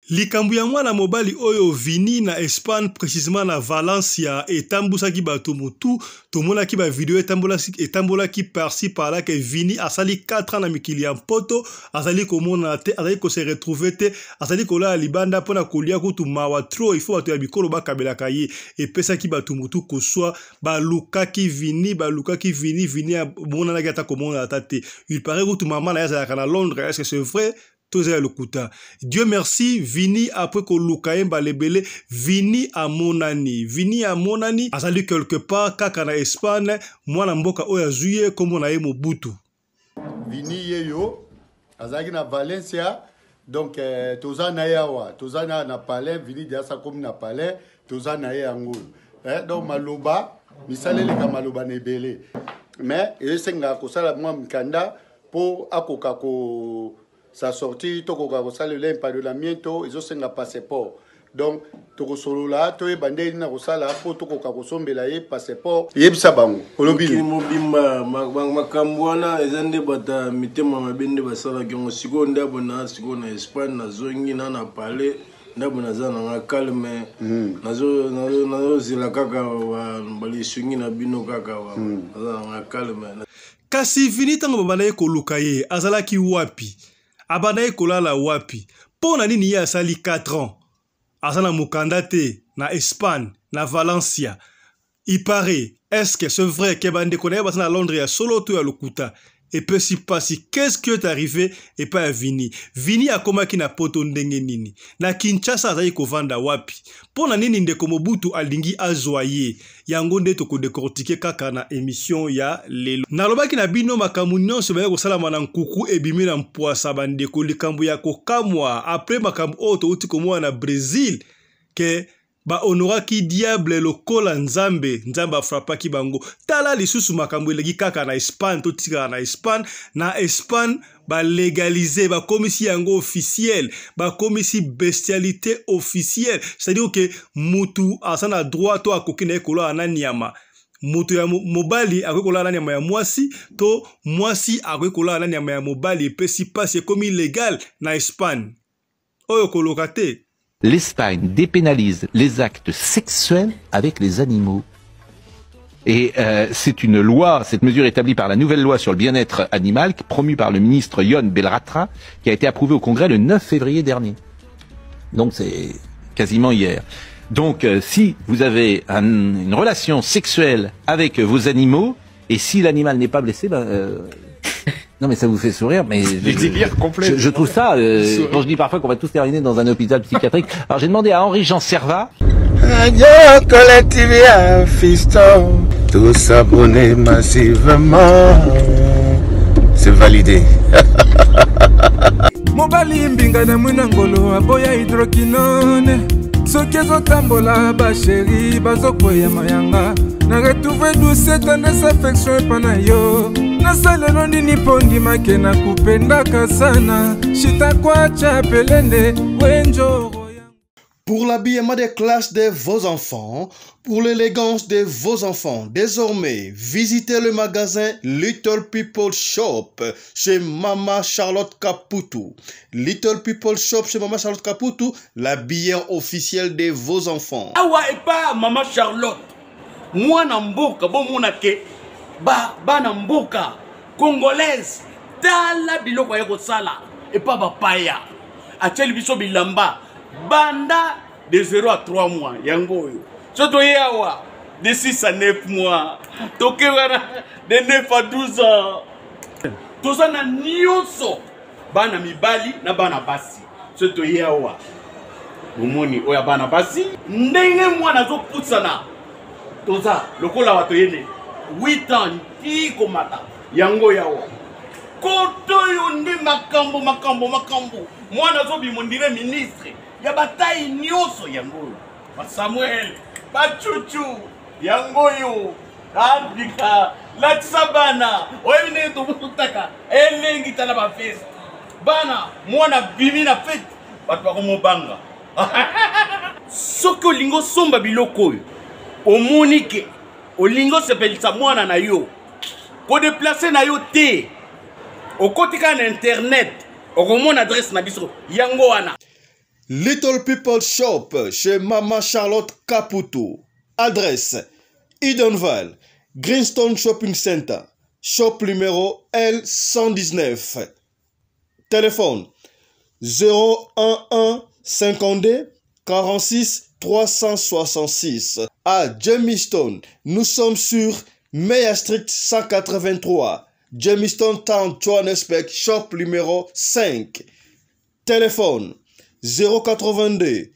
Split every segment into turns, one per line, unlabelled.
Likambu ya mwana mobali oyo Vini na Espagne précisément na Valencia etambusa ki bato mutu tomona ki ba video etambola ki par-ci par-là que Vini asali 4 ans na mikili ya mpoto azali komona te azali ko se retrouver te azali kola libanda pona kolia kutu mawa tro il faut bato ya bikolo bakabelaka ye epesa ki bato mutu koswa balukaki Vini Vini ya mona na gata komona tate il paraît kutu maman na ya kana Londres est-ce que c'est vrai? Dieu merci, Vini après que Lukaemba lebele, Vini à Monani, azali quelque part, kaka na Espagne, moi na mboka oya zuye, comme on a eu Mobutu.
Vini yeyo, azali na Valencia, donc toza na yawa, toza na palais, Vini diasa comme na palais, toza na yango. Donc maloba, misale le maloba nebele. Mais, senga kosala mwa mkanda, po akokako sa sortie toko ka sala l'empadronamiento ils ont un passeport donc toko solo la to e bande na ko sala po toko ka sombela ye passeport yebisa bango olobili
mobimba makambwana ezande bata mitema mabende basala ki siko ndabo na siko na Espagne na zongi na palais ndabo na zana nga calme nazo zila kaka wa balisungi na bino kaka wa nga calme
kasi Vini tango babanaye koluka ye azalaki wapi abanaye kolala wapi pona nini ye asali 4 ans azana mukanda te na Espagne na Valencia il paraît est-ce que c'est vrai que bande konaye basana à Londres ya solo to ya lokuta et puis si pasi qu'est-ce qui est arrivé et pas à Vini a komaki na poto ndenge nini na Kinshasa azali kovanda wapi pona nini ndeko Mobutu alingi azwaye yango nde toko décortiquer kaka na émission ya lelo nalobaki na bino makambo nyonso baye kosalama na nkuku ebimi na mpwasa bandeko likambo ya kokamwa après makambo oyo touti komona na Brésil ke ba honoraki diable lokola nzambe afrapaki bango tala lisusu makambo eleki kaka na Espagne to tika na Espagne ba légaliser ba komisi yango officiel ba komisi bestialité officielle c'est-à-dire que mutu asana droit to akokina ekola ananyama mutu ya mobali akokola ananyama ya mwasi to mwasi akokola ananyama ya mobali epesi passe comme illégal na Espagne oyo kolokate.
L'Espagne dépénalise les actes sexuels avec les animaux. Et c'est une loi, cette mesure établie par la nouvelle loi sur le bien-être animal, promue par le ministre Ion Belratra, qui a été approuvée au Congrès le 9 février dernier. Donc c'est quasiment hier. Donc si vous avez une relation sexuelle avec vos animaux, et si l'animal n'est pas blessé, non mais ça vous fait sourire, mais je trouve ça, quand je dis parfois qu'on va tous terminer dans un hôpital psychiatrique. Alors j'ai demandé à Henri-Jean Servat.
Radio Collectivia Fiston, tous s'abonner massivement, c'est validé. Mobali mbinga na munangolo aboya hydroquinone, soki ezotambola ba chéri bazokoya mayanga, na retrouver douce tendresse affection epana yo. Nasalelo nini pondi makena kupendaka sana shita kwacha pelende wenjo.
Pour l'habillement des classes de vos enfants, pour l'élégance de vos enfants, désormais, visitez le magasin Little People Shop chez Mama Charlotte Caputo. Little People Shop chez Mama Charlotte Caputo, l'habillement officiel de vos enfants.
Awa et pas Mama Charlotte. Moi namboka bon monake ba namboka congolaise tala biloko ya kosala et pas bapaya acheli biso bilamba banda de 0 à 3 mois yango yo soto yawa de 6 à 9 mois toke wana de 9 à 12 ans toza na nyonso bana mibali na bana basi soto yawa omoni oya bana basi ndenge mwana zo putsana toza lokola wato yene 8 ans ti komata yango yawa koto yo ndi makambo mwana zo bimondire ministre ya bataille nyonso yango ba Samuel ba Chuchu yango yo andika la sabana oyine to mutaka elengi tala ba fest bana mwana bimi na fete bato ba komobanga soko lingo somba biloko yo omonike olingo sepelisa mwana na yo ko déplacer na yo te okotika na internet okomona adresse na biso yango wana
Little People Shop chez Mama Charlotte Caputo. Adresse Edenval, Greenstone Shopping Center, shop numéro L119. Téléphone 011 52 46 366. À Jamestown, nous sommes sur Meyer Street 183. Jamestown Town, Johannesburg, shop numéro 5. Téléphone 082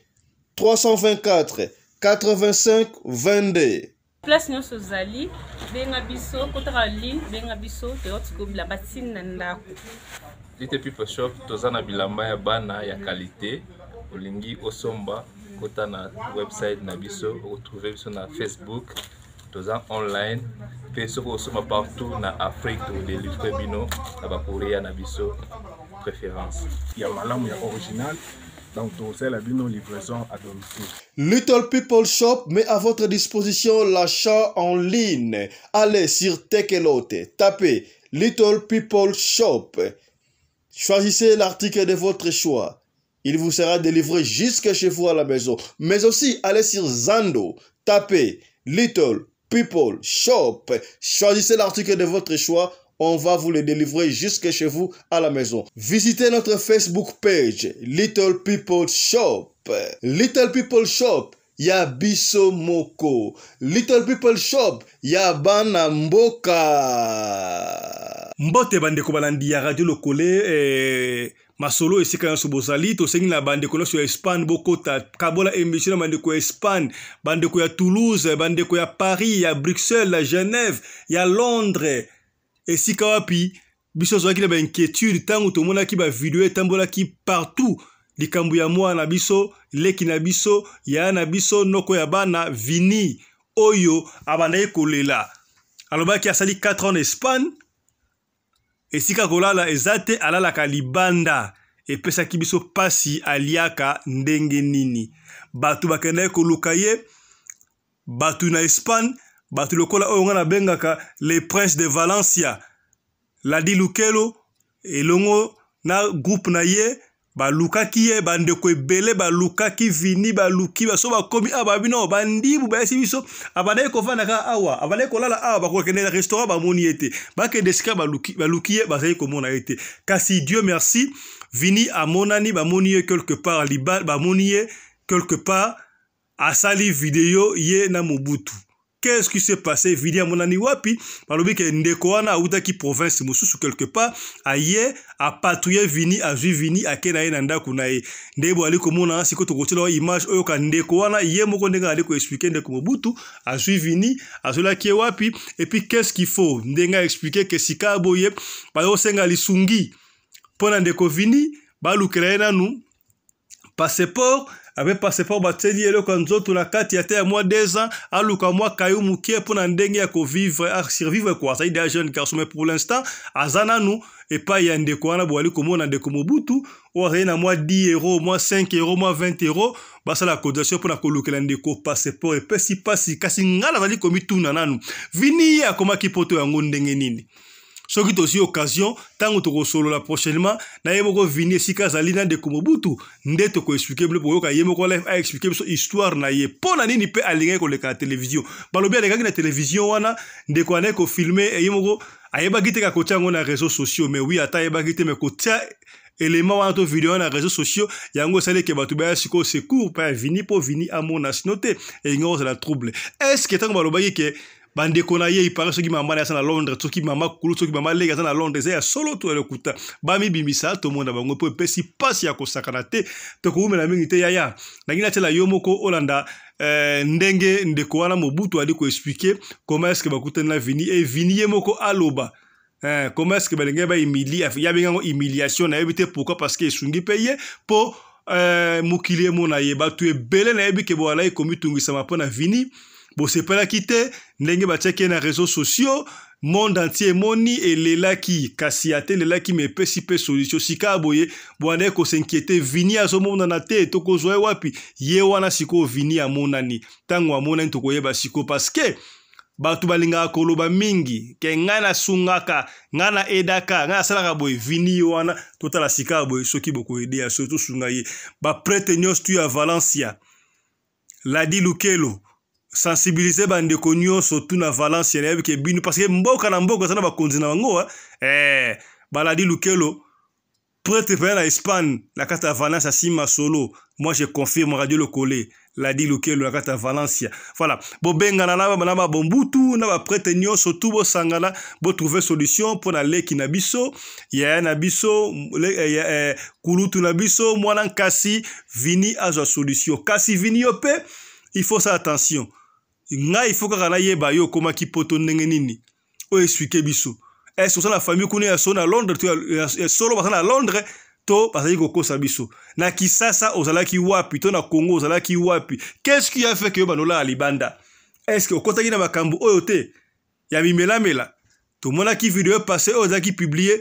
324 85 22.
Place nyonso zali benga biso kotaka li benga biso teotiko bilamba ntina ndako.
Little People Shop tozana bilamba ya bana ya qualité olingi osomba kota na website na biso retrouver biso na Facebook toza online pe soko osomba partout na Afrique to délivrer bino na ba Korea na biso préférence
ya malamu ya original. Donc, c'est la livraison à domicile.
Little People Shop met à votre disposition l'achat en ligne. Allez sur Tekelote, tapez Little People Shop. Choisissez l'article de votre choix. Il vous sera délivré jusque chez vous à la maison. Mais aussi, allez sur Zando, tapez Little People Shop. Choisissez l'article de votre choix. On va vous le délivrer jusque chez vous à la maison. Visitez notre Facebook page, Little People Shop. Little People Shop, ya biso moko. Little People Shop, ya bana mboka.
Mbote bandeko balandi ya radio lokole masolo esika yanso bozali to sengi na bandeko na so Espagne bokota kabola émission na bandeko ya Espagne, bandeko ya Toulouse, bandeko ya Paris, ya Bruxelles, ya Genève, ya Londres. Et si kawapi biso zoaki na ba inquiétude tango to mona ki ba vidéo tambola ki partout likambu ya mwa na biso leki na biso ya na biso noko ya bana vini oyo abanda kolela alobaki asali 4 ans en Espagne et si ka kolala ezate alala ka libanda et pesa ki biso pasi aliaka ndenge nini batu bakenda koluka ye batu na Espagne batu lokola oyo nga na bengaka les princes de Valencia Ladi Lukelo elongo na groupe na ye balukaki ye bandeko ebele balukaki vini baluki baso bakomi ababino bandibu bayesi biso abanaye kovanda ka awa abanaye kolala awa bakokende restaurant bamoni ete bakende sika baluki ye bazali komona ete kasi Dieu merci vini amonani bamoni ye quelque part liba bamoni ye quelque part asali vidéo ye na Mobutu. Qu'est-ce qui s'est passé? Vidia monani wapi? Balobi ke ndeko wana auta ki province mususu quelque part aye a patrouiller vini a vu vini a kena ye nanda kunaye. Ndebo ali komona siko to kotela image oyo ka ndeko wana ye moko ndenga ali ko expliquer ndeko Mobutu a vu vini a zola ki wapi et puis qu'est-ce qu'il faut? Ndenga expliquer que sika boye ba yo senga lisungi pona ndeko vini balukela na nu passeport avec passeport bateli elo kanzoto na kati ya te ya mois 2 ans aluka mois kayu mukie pour na ndenge ya ko vivre à survivre quoi ça il est jeune garçon mais pour l'instant azana nu et pas ya ndeko wana boali komona ndeko Mobutu o na mois 10 €, mois 5 €, mois 20 €, basa la cotisation pour na kolukela ndeko passeport et pesi pasi kasi ngala vali komi tuna nanu vini ya koma kipoto ya ndenge nini. Soki tosi occasion tango toko solo la prochainement na yemoko vini sika zalina de Mobutu nde toko expliquer mle boyoka yemoko live a expliquer so histoire na ye pona nini pe alinga ko leka télévision balobi aleka na télévision wana nde ko aneko filmer yemoko ayeba gite ka kotia ngona réseaux sociaux mais oui ata ayeba gite me kotia élément wana to vidéo na réseaux sociaux yango sale ke batu ba siko secours pa vini po vini a mon nationalité et ngoro c'est la trouble est-ce que tango balobi ke bande kona ye ipare soki mama na sana Londres soki mama kulu soki mama lega sana Londres ya solo to elekuta bami bimisa to mona bango po pesi pasi ya kosakana te to ko umela mingi te yaya na ngina tela yo moko olanda ndenge ndeko wana Mobutu ali ko expliquer comment est-ce que bakutana na vini et vini ye moko aloba comment est-ce que balenge ba humilier ya benga humiliation na ebite pourquoi parce que sungi paye po mukili mona ye batu ebele na ebi ke bo ala komi tungisa mapona vini. Bon, c'est pas la quitter, n'engé ba checker na réseaux sociaux, monde entier moni et les là qui kasiate les là qui me pesipe solution sika boye, boane ko s'inquiéter vini a so monde na te to ko zoe wapi, ye wana siko vini a monani, tango a monani to ko yeba siko parce que batu balinga koloba mingi ke ngana sungaka ngana edaka ngana salaka boy vini wana totala sika boy soki boko aider surtout sungaye ba prêtre nyos tu à Valencia Ladi Lukelo sensibiliser bandeko nyonso tu na Valencia na ke binu parce que mboka na mboka sana bakonzi na bango Baladi Lukelo prêtre pe na Espagne la carte à Valencia sima solo moi je confirme radio le collé Ladi Lukelo la carte à Valencia voilà bo bengana na ba bombutu na ba prêtre nyonso tu bo sangana bo trouver solution pour na leki na biso ya na biso kulutu na biso mwana kasi vini azwa solution kasi vini yope il faut ça attention nga il faut que kana yeba yo koma kipoto ndenge nini o expliquer biso est-ce que la famille kune ya sona Londres tu ya solo basana à Londres to parce que kosa biso na kisasa ozalaki wapi to na Congo ozalaki wapi qu'est-ce qui a fait que banola alibanda est-ce que okotaki na makambu oyo te ya bimela mela to mona ki vidéo passé ozaki publier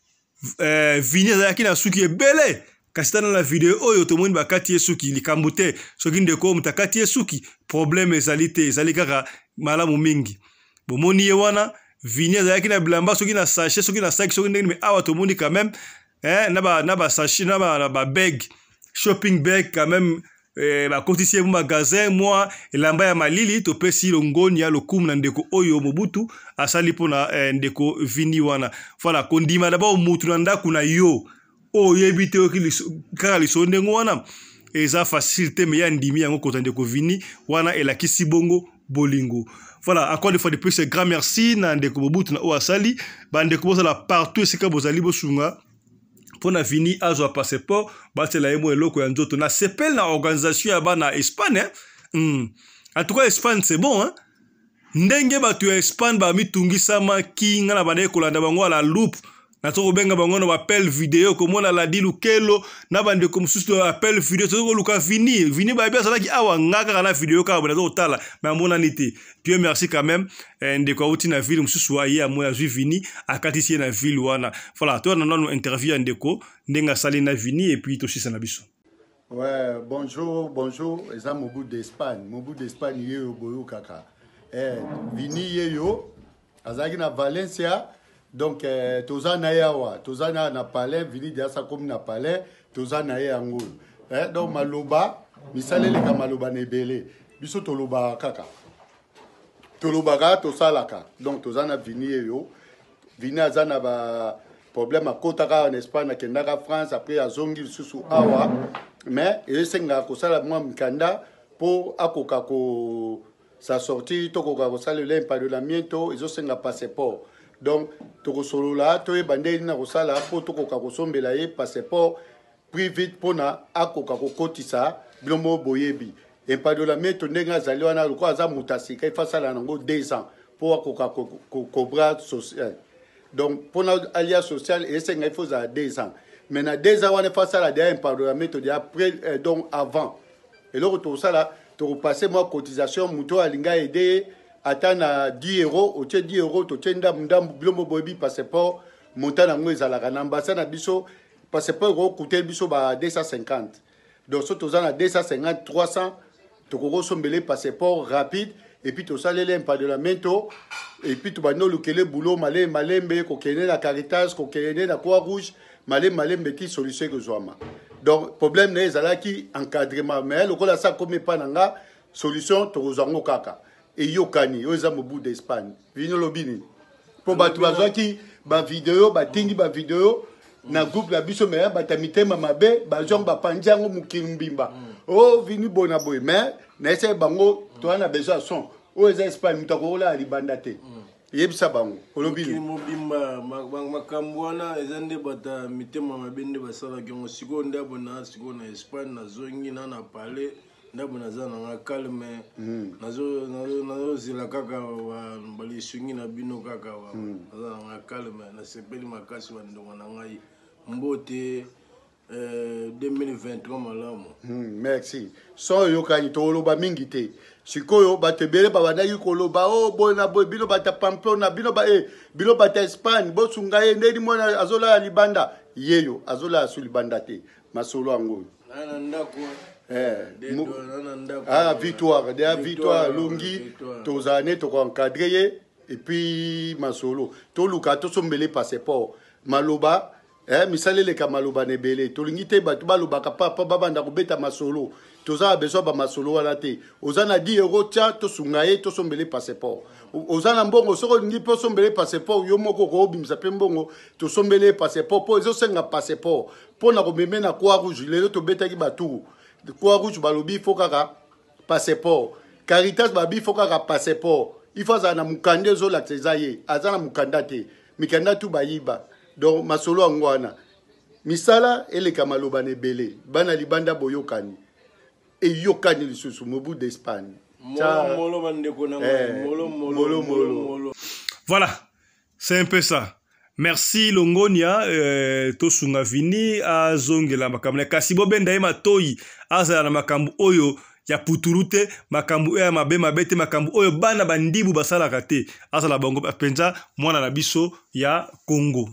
vini azalaki na suki ebele kasitana na vidéo oyo to moni bakati suki likambu te soki ndeko mutakati suki problème ezali kaka malamu mingi bomoni ye wana vini azalaki na bilamba soki na sachet soki na sac soki ndenge me awa to moni quand même na ba sachet na ba bag shopping bag quand même ba kotisi mu magasin moi elamba ya malili to pesi longoni ya lokumu na ndeko oyo Mobutu asali pona ndeko vini wana voilà kondima d'abord mutu na ndaku na yo o yebite kaka lisonde wana eza facilité me ya ndimi yango kota ndeko vini wana elakisi bongo bolingo. Voilà, encore une fois de plus, grand merci na ndeko Mobutu na Oasali, bandeko bozala partout sika bozali bosunga pour na vini azwa passeport, batela yemo eloko ya nzoto na sepel na organisation ya bana Espagne. En tout cas Espagne c'est bon hein. Ndenge batu ya Espagne ba mitungisa kinga na bana kolanda bango la loupe. Na toko benga bango na appel vidéo komona Ladi Lukelo na bande comme susto appel vidéo to luka vini ba bia sala ki awa ngaka na vidéo ka bona to tala mais mona nité Dieu merci quand même ndeko uti na ville mususu ayi amoya zwi vini akatisi na ville wana voilà to na no interview ndeko ndenga sali na vini et puis to shisa na biso.
Ouais, bonjour eza Mobutu d'Espagne yeyo boyo kaka vini yeyo azaki na Valencia. Donc, tozana yawa, tozana na palais, vini diasa comme na palais, tozana ya ngulu. Donc, maloba, misale leka maloba nebele. Biso toloba kaka. Toloba kaka, tosalaka. Donc, tozana vini yo. Vini azana ba problème à kotaka en Espagne, na kendaka France, après à zongi susu awa. Mais, esenga kosala mwa mkanda, pour akoka ko sa sortie, tokoka kosala l'empadronamiento, ezosenga passeport. Donc, toko solo la, toye bande na kosala po toko ka kosombela ye passeport privé pona akoka kokotisa blomo boyebi. Empadronamiento ndenga zali wana loko aza mutasika ifasala nango 2 ans po akoka cobra social. Donc, pona alia social esenga il faut za 2 ans. Mais na 2 ans wana fasala de empadronamiento de après donc avant. Et loko to sala to passer moi cotisation muto alinga aider atana 10 euros, au 10 euros, tu tiens d'am blomo bobi passeport, montant en mouez à la ambassade à biso, passeport coûter biso ba 250. Donc, ce que tu as 250, 300, tu as sombelé passeport rapide, et puis tu as salé l'empadronamiento, et puis tu vas nous le boulot, malé, coquené la Caritas, coquené la Croix-Rouge, malé, qui solution que zoama. Donc, problème n'est pas qui encadrement, mais le cas ça comme pas nanga, solution, tu as kaka. Et yokani oza Mobutu d'Espagne vino lobini po batu bazwaki ba vidéo batingi ba vidéo na groupe la biso me batamite mamabe bazong ba panjango mukimbimba oh vini bona boy mais na ese bango to ana besoin son o eza Espagne mutako la libanda te yebisa bango olobini
mobimba makambo wana ezande bata mitema mabende basala kiongo siko ndabona siko na Espagne na zongi na palais ndabo nazana nga calme nazo zila kaka wa bali sungi na bino kaka wa nazana nga calme na sepeli makasi wa ndongo na ngai mbote 2023 malamu.
Merci. So yo kanyi to loba mingi te. Sikoyo batebele babandaki koloba oh bona boy bino bata Pamplona bino bata Espagne bo sungaye ndedi mwana azola libanda yeyo azola su libanda te masolo ango.
Ndako
Victoire. Déjà victoire, Longi, Tozane, tu encadré, et puis Masolo. Tu luka, tu sombele passeport. Maloba, misale le kamaloba nebele. Tu lingite batu baloba kapa baba ndakubeta Masolo. Toza a besoin de Masolo à la té. Ozana 10 euros, tia, tu sungaye, tu sombele passeport. Ozana mbongo, soko ngi po sombele passeport, yomoko ko bimsa pembongo, tu sombele passeport, po ezo senga passeport. Po na komeme na Croix Rouge, lelo to betaki batu. Croix Rouge balobi faut kaka passeport. Caritas babi faut kaka passeport. Il faut ça na mukande zo la tsezaye, azana mukandate. Mikanda tu bayiba. Donc Masolo angwana. Misala ele kamaloba nebele. Bana libanda boyokani. Et yokani lisusu mobu d'Espagne.
Voilà, c'est un peu ça. Merci Longonia, Tosunga Vini, a Zongela Makamle. Kasibo Benda Matoi, Azana Makambu Oyo, ya Puturute, Makambu Ea Mabe Mabete, Makambu Oyo, Bana Bandibu Basala Kate, Azala Bango Penza, Mwana Nabiso, ya Congo.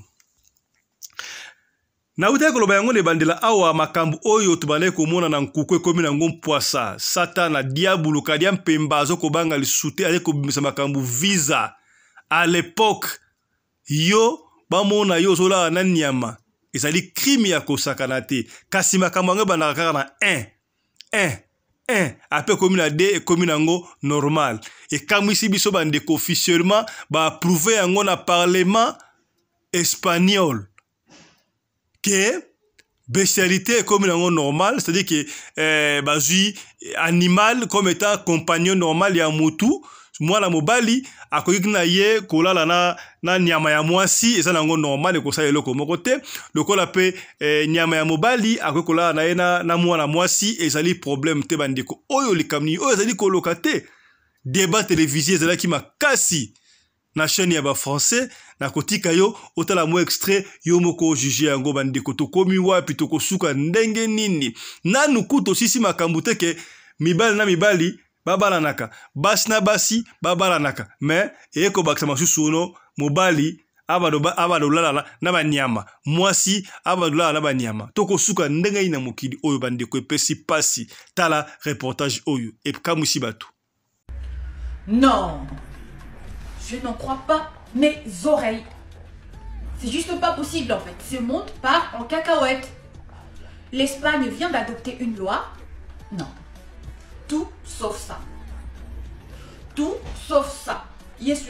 Na uta koloba yango ne bandela awa makambu oyo tubale komona na nkukwe komi na ngom poisa satana diabulu kadia mpemba zo kobanga lisute ale kobimisa makambu visa à l'époque yo bamona yo zola na nyama ezali crime ya kosakana te kasi makambu yango bandaka kaka na 1 après komi na 2 et komi na ngo normal et kamwisi biso bandeko officiellement ba approuver yango na parlement espagnol que bestialité est comme normal, c'est-à-dire que bazui animal comme étant compagnon normal ya mutu, moi la mobali akoki na ye kolala na nyama ya mwasi eza nango normal e kosa eloko moko te lokola pe nyama ya mobali akoki kolala na ye na mwana mwasi ezali problème te bandeko oyo likamni oyo ezali koloka te débat télévisé ezalaki makasi na chaîne ya ba français na kotika yo otala mo extrait yo moko juger yango bandeko to komi wapi to kosuka ndenge nini nanu kuto sisi makambu te ke mibali na mibali babalanaka basi na basi babalanaka mais eko bakisa masusu no mobali abadolala na banyama mwasi abadolala na banyama to kosuka ndenge ina mokili oyo bandeko epesi pasi tala reportage oyo epkamusi batu.
Non, je n'en crois pas mes oreilles. C'est juste pas possible en fait. Ce monde part en cacahuète. L'Espagne vient d'adopter une loi. Non. Tout sauf ça. Tout sauf ça. C'est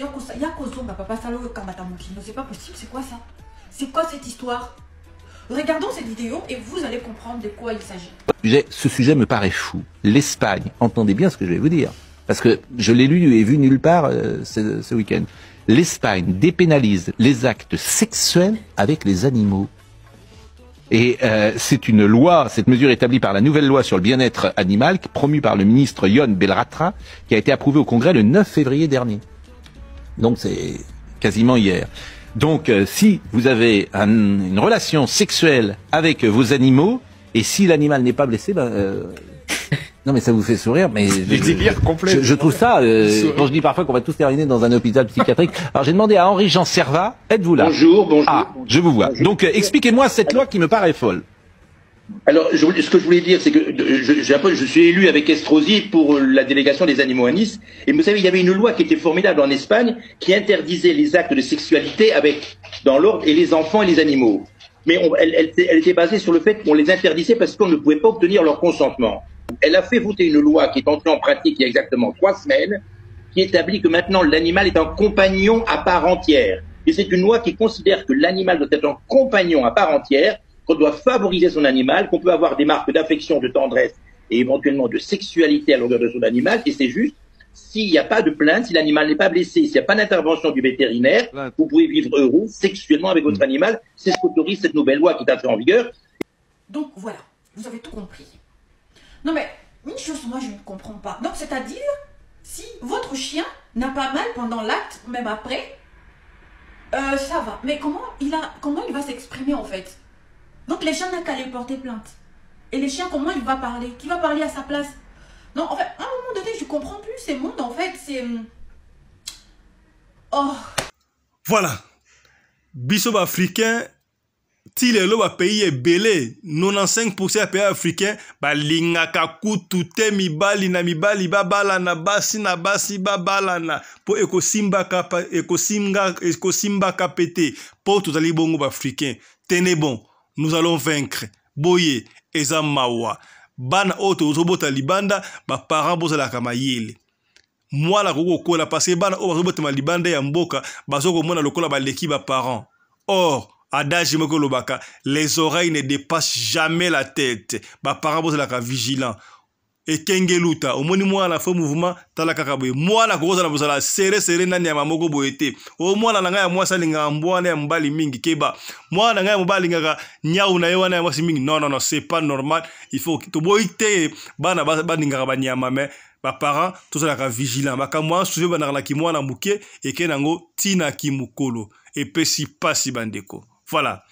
pas possible, c'est quoi ça? C'est quoi cette histoire? Regardons cette vidéo et vous allez comprendre de quoi il s'agit.
Ce sujet me paraît fou. L'Espagne, entendez bien ce que je vais vous dire. Parce que je l'ai lu et vu nulle part ce week-end. L'Espagne dépénalise les actes sexuels avec les animaux. Et c'est une loi, cette mesure établie par la nouvelle loi sur le bien-être animal, promue par le ministre Yon Belratra, qui a été approuvée au Congrès le 9 février dernier. Donc c'est quasiment hier. Donc si vous avez une relation sexuelle avec vos animaux, et si l'animal n'est pas blessé, non mais ça vous fait sourire, mais je trouve ça, quand je dis parfois qu'on va tous terminer dans un hôpital psychiatrique. Alors j'ai demandé à Henri-Jean Servat, êtes-vous là?
Bonjour.
Ah, je vous vois. Bonjour. Donc expliquez-moi cette loi qui me paraît folle.
Alors ce que je voulais dire, c'est que je suis élu avec Estrosi pour la délégation des animaux à Nice, et vous savez, il y avait une loi qui était formidable en Espagne, qui interdisait les actes de sexualité dans l'ordre et les enfants et les animaux. Mais elle était basée sur le fait qu'on les interdisait parce qu'on ne pouvait pas obtenir leur consentement. Elle a fait voter une loi qui est entrée en pratique il y a exactement 3 semaines, qui établit que maintenant l'animal est un compagnon à part entière. Et c'est une loi qui considère que l'animal doit être un compagnon à part entière, qu'on doit favoriser son animal, qu'on peut avoir des marques d'affection, de tendresse et éventuellement de sexualité à l'endroit de son animal. Et c'est juste, s'il n'y a pas de plainte, si l'animal n'est pas blessé, s'il n'y a pas d'intervention du vétérinaire, vous pouvez vivre heureux sexuellement avec votre animal. C'est ce qu'autorise cette nouvelle loi qui est entrée en vigueur.
Donc voilà, vous avez tout compris. Non mais, une chose, moi je ne comprends pas. Donc c'est-à-dire, si votre chien n'a pas mal pendant l'acte, même après, ça va. Mais comment il va s'exprimer en fait? Donc les chiens n'ont qu'à les porter plainte. Et les chiens, comment il va parler? Qui va parler à sa place? Non, en fait, à un moment donné, je comprends plus ces mondes, en fait, c'est... Oh.
Voilà. Bissob africain, ti lelo ba pays ebele 95% ya pays africain balingaka kutu te mibali na mibali babalana basi na basi babalana po ekosimbaka pete po tozali bongo ba africain tenez bon nous allons vaincre boye eza mawa bana oto ozobota libanda ba parents bozalaka mayele mwana kokola parce que bana oyo bazobota libanda ya mboka bazokomona lokola baleki ba parents or adage moko lobaka les oreilles ne dépassent jamais la tête ba parents bozalaka vigilant ekengeluta omoni mwana fa mouvement tala kaka boye mwana kokozala bozala serre nani ya mamoko boye te o mwana na ngai ya mwasi alinga mbwana ya mbali mingi keba mwana na ngai ya mobali ngaka nyau na ye wana ya mwasi mingi non c'est pas normal il faut to boy te bana baningaka banyama mais ba parents tozalaka vigilant bakamwa souve banaka ki mwana muke eke nango tina ki mukolo epesi pasi bandeko voilà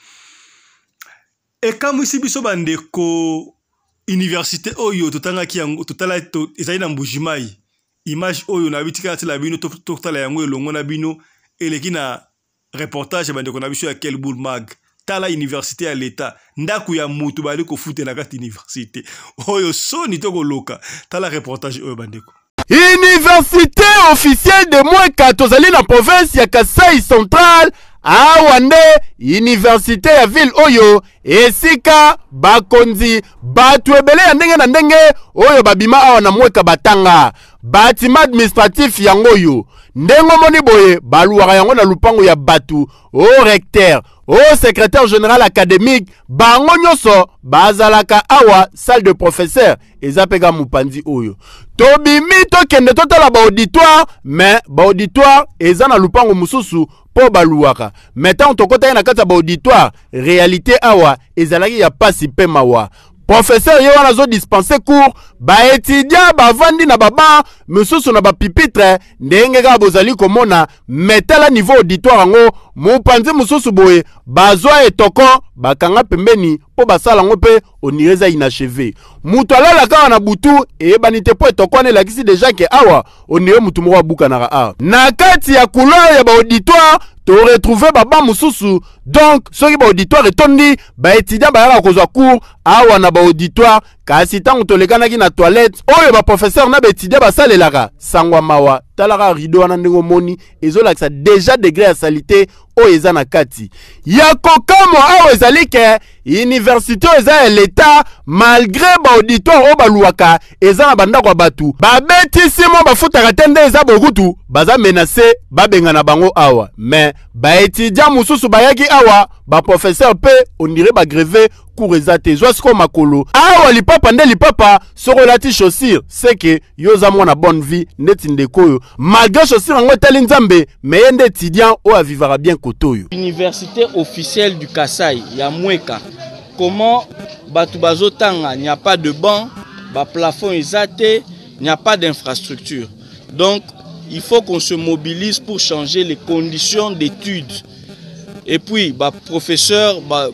et comme ici biso bandeko université oyo totangaki yango totala ezali na mbujimai image oyo na bitika tela bino totala yango elongo na bino eleki na reportage bandeko na biso ya Kelboul Mag tala université ya l'état ndaku ya mutu bali ko fute na kati université oyo soni to koloka tala reportage oyo bandeko.
Université officielle de Mweka tozali na province ya Kasai Central awande université ya ville oyo esika bakonzi batu ebele ya ndenge na ndenge oyo babima awa na Mweka batanga bâtiment administratif yango oyo ndengo moni boye baluaka yango na lupango ya batu au recteur au secrétaire général académique bango nyonso bazalaka awa salle de professeur ezapeka mupanzi oyo tobimi tokende totala ba auditoire mais ba auditoire eza na lupango mususu po baluaka maintenant tokota na kati ya ba auditoire réalité awa ezalaki ya pasi pe mawa professeur yo wana zo dispenser cours ba étudiant bavandi na baba mususu na ba pupitre ndenge ka bozali komona metala niveau auditoire ngo mupanzi mususu boye bazwa etoko bakanga pembeni po basala ngo pe onireza inachevé mutu alala ka na butu eyebani te po etoko ne lakisi déjà ke awa onire mutu moko abuka na awa na kati ya couleur ya ba auditoire to retrouver baba mususu donc soki ba auditoire etondi ba étudiant ba yala kozwa cours awa na ba auditoire kasi tango tolekanaki na toilette oyo ba professeur na ba étudiant basalelaka sangwa mawa talaka rideau wana ndenge moni ezolakisa déjà degré ya salité oyo eza na kati ya kokamo awa ezali ke université eza ya l'état malgré ba auditoire oyo baluaka eza na bandako ya batu babetisi mo bafutaka te nde eza bokutu baza menacé babenga na bango awa mais ba étudiant mususu bayaki awa ba professeur pe onire ba greve cours ezate zwasko makolo awa lipapa nde lipapa soko lati chaussure c'est que yoza mwana bonne vie neti ndekoyo malgré chaussure ngo tali nzambe mais nde étudiant o avivara bien kotoyo.
Université officielle du Kasai ya Mweka comment batu bazotanga n'y a pas de banc ba plafond ezate n'y a pas d'infrastructure donc il faut qu'on se mobilise pour changer les conditions d'études. Et puis, professeur,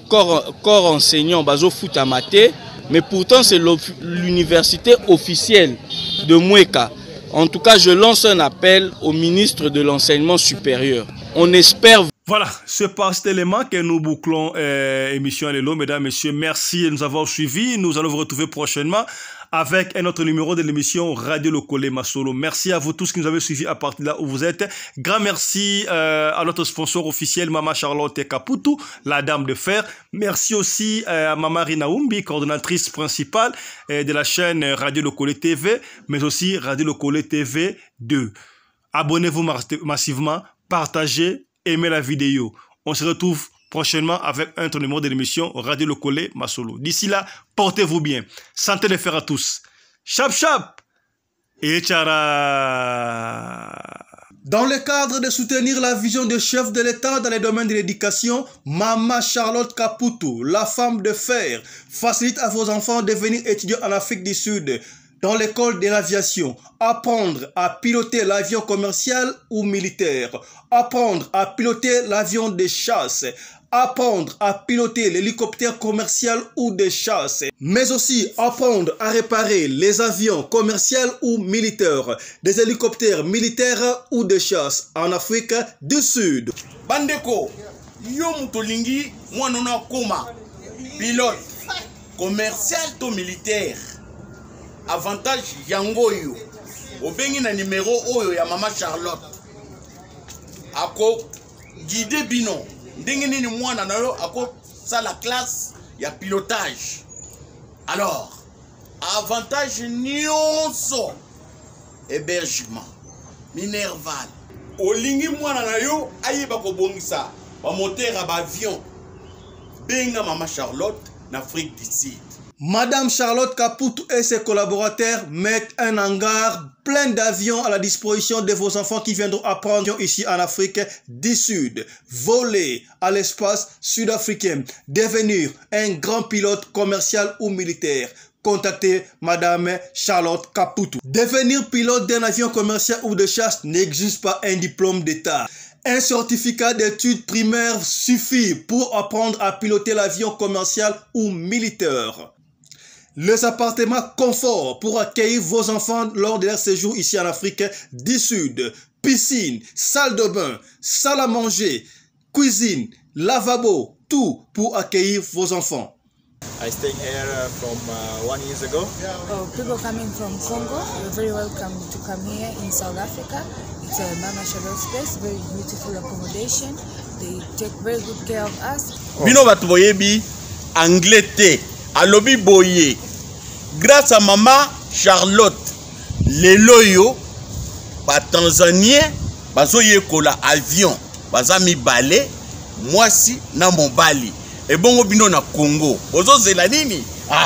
corps enseignant, bazo foot à maté, mais pourtant c'est l'université officielle de Mweka. En tout cas, je lance un appel au ministre de l'enseignement supérieur. On espère...
Voilà, c'est par cet élément que nous bouclons émission Allélo. Mesdames, Messieurs, merci de nous avoir suivis. Nous allons vous retrouver prochainement avec un autre numéro de l'émission Radio Lokole Masolo. Merci à vous tous qui nous avez suivis à partir de là où vous êtes. Grand merci à notre sponsor officiel, Mama Charlotte Kaputu, la dame de fer. Merci aussi à Mama Rina Umbi, coordonnatrice principale de la chaîne Radio Lokole TV, mais aussi Radio Lokole TV 2. Abonnez-vous massivement, partagez, aimez la vidéo. On se retrouve prochainement avec un autre numéro de l'émission Radio Lokole Masolo. D'ici là, portez-vous bien. Santé de fer à tous. Chap chap et tchara.
Dans le cadre de soutenir la vision du chef de l'État dans les domaines de l'éducation, Mama Charlotte Kaputu, la femme de fer, facilite à vos enfants de venir étudier en Afrique du Sud. Dans l'école de l'aviation, apprendre à piloter l'avion commercial ou militaire, apprendre à piloter l'avion de chasse, apprendre à piloter l'hélicoptère commercial ou de chasse, mais aussi apprendre à réparer les avions commerciaux ou militaires, des hélicoptères militaires ou de chasse en Afrique du Sud.
Bandeko, yo mutolingi mwana na koma pilote commercial to militaire avantage yango yo obengi na numéro oyo ya mama Charlotte ako guide bino ndenge nini mwana na yo ako sala classe ya pilotage. Alors avantage nyonso hébergement minerval olingi mwana na yo ayeba kobongisa ba moteur ba avion benga mama Charlotte en Afrique du Sud.
Madame Charlotte Caputo et ses collaborateurs mettent un hangar plein d'avions à la disposition de vos enfants qui viendront apprendre ici en Afrique du Sud. Voler à l'espace sud-africain, devenir un grand pilote commercial ou militaire. Contactez Madame Charlotte Caputo. Devenir pilote d'un avion commercial ou de chasse n'exige pas un diplôme d'État. Un certificat d'études primaires suffit pour apprendre à piloter l'avion commercial ou militaire. Les appartements confort pour accueillir vos enfants lors de leur séjour ici en Afrique du Sud. Piscine, salle de bain, salle à manger, cuisine, lavabo, tout pour accueillir vos enfants.
I stayed here from 1 year ago.
Oh, people coming from Congo, you're very welcome to come here in South Africa. It's a Mama Charlotte space, very beautiful accommodation. They take very good care of us.
Bino batu boyebi anglais te, alobi boye. Grâce à Mama Charlotte, lelo yo ba Tanzanien bazo yekola avion, baza mi balé, mwasi na mobali. Et bon bino na Congo. Ozo zela nini?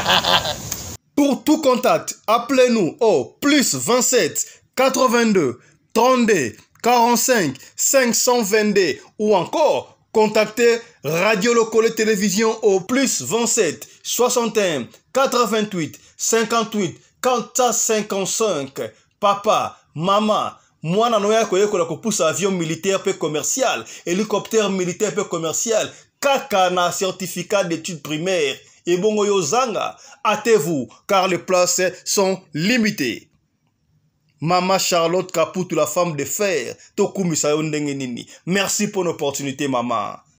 Pour tout contact, appelez-nous au plus 27 82 32 45 522 ou encore contactez Radio Locale Télévision au plus 27 61 88 58 455. Papa, maman, mwana noya koyekola kopusa avion militaire pe commercial, hélicoptère militaire pe commercial, kaka na certificat d'études primaires. Et bongo yozanga, hâtez-vous car les places sont limitées. Mama Charlotte Caputo, la femme de fer, Tokumisa Yondenge Nini. Merci pour l'opportunité, maman.